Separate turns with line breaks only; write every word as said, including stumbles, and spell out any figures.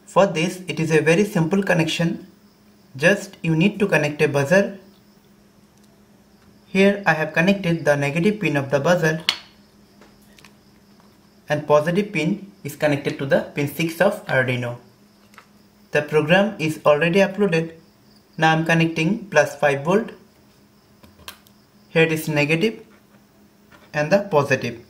For this, it is a very simple connection. Just you need to connect a buzzer. Here I have connected the negative pin of the buzzer and positive pin is connected to the pin six of Arduino. The program is already uploaded. Now I am connecting plus five volt. Here it is negative and the positive.